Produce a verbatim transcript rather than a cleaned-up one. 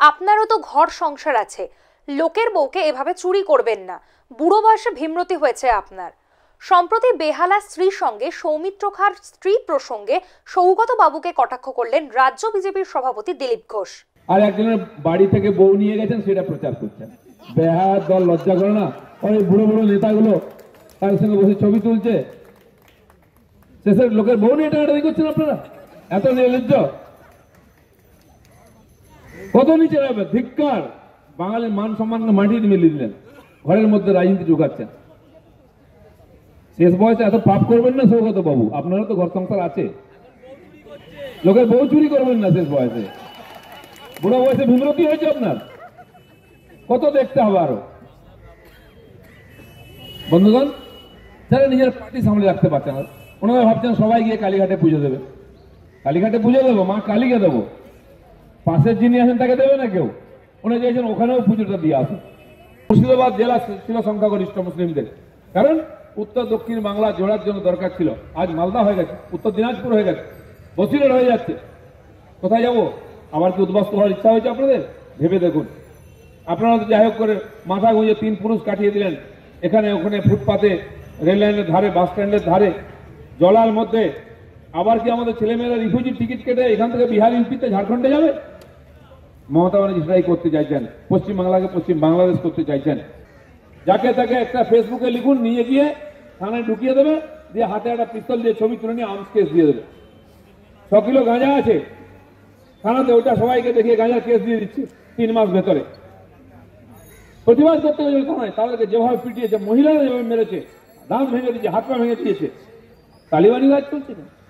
আপনারও তো ঘর সংসার আছে, লোকের বউকে এভাবে চুরি করবেন না। বুড়ো বয়সে ভীমরতি হয়েছে আপনার। সম্প্রতি বেহালা স্ত্রীর সঙ্গে সৌমিত্র খার স্ত্রী প্রসঙ্গে সৌগত বাবুকে কটাক্ষ করলেন রাজ্য বিজেপির সভাপতি দিলীপ ঘোষ। আর একজনের বাড়ি থেকে বউ নিয়ে গেছেন সেটা প্রচার করছেন। বেহায়ার দল লজ্জা করে না? ওই বুড়ো বুড়ো নেতাগুলো তার সঙ্গে বসে ছবি তুলছে, শেষের লোকের বউ নিয়ে টানাটানি করছেন আপনারা। এত নির্লজ্জ, কত নিচে যাবে। ধিক্কার! বাঙালির মান সম্মানকে মাটিতে মিলিয়ে দিলেন, ঘরের মধ্যে রাজনীতি ঢুকাচ্ছেন। শেষ বয়সে এত পাপ করবেন না সৌগত বাবু, আপনারও তো ঘর সংসার আছে। লোকের বউ চুরি করবেন না শেষ বয়সে। বুড়ো বয়সে ভীমরতি হয়েছে আপনার, কত দেখতে হবে আরো। বন্ধুগণ, যারা নিজের পার্টি সামলে রাখতে পারছেন না, ওনারা ভাবছেন সবাই গিয়ে কালীঘাটে পুজো দেবে। কালীঘাটে পুজো দেবো, মা কালীকে দেবো, পাশের যিনি আছেন তাকে দেবে না কেউ। উনি চেয়েছেন ওখানেও পুজোটা দিয়ে আসুন। মুর্শিদাবাদ জেলা ছিল সংখ্যাগরিষ্ঠ মুসলিমদের, কারণ উত্তর দক্ষিণ বাংলা জোড়ার জন্য দরকার ছিল। আজ মালদা হয়ে গেছে, উত্তর দিনাজপুর হয়ে গেছে, বসিরহাট হয়ে যাচ্ছে। কোথায় যাবো? আবার কি উদ্বাস্ত হওয়ার ইচ্ছা হয়েছে আপনাদের? ভেবে দেখুন। আপনারা তো যাই হোক করে মাথা গুঁজে তিন পুরুষ কাটিয়ে দিলেন, এখানে ওখানে ফুটপাতে, রেল লাইনের ধারে, বাস স্ট্যান্ডের ধারে, জলার মধ্যে। আবার কি আমাদের ছেলেমেয়েরা রিফিউজি টিকিট কেটে এখান থেকে বিহার, ইউপিতে, ঝাড়খণ্ডে যাবে? মমতা ব্যানার্জি সেটাই করতে চাইছেন, পশ্চিম বাংলাকে পশ্চিম বাংলাদেশ করতে চাইছেন। যাকে তাকে একটা ফেসবুকে লিখুন, নিয়ে গিয়ে থানায় ঢুকিয়ে দেবে, দিয়ে হাতে একটা পিস্তল দিয়ে ছবি তুলে নিয়ে আর্মস কেস দিয়ে দেবে। ছ কিলো গাঁজা আছে থানাতে, ওটা সবাইকে দেখিয়ে গাঁজার কেস দিয়ে দিচ্ছে তিন মাস ভেতরে। প্রতিবাদ করতে গেলে থানায় তাদেরকে যেভাবে পিটিয়েছে, মহিলারা যেভাবে মেরেছে, দাঁত ভেঙে দিয়েছে, হাত পা ভেঙে দিয়েছে, তালিবানি রাজ চলছে না।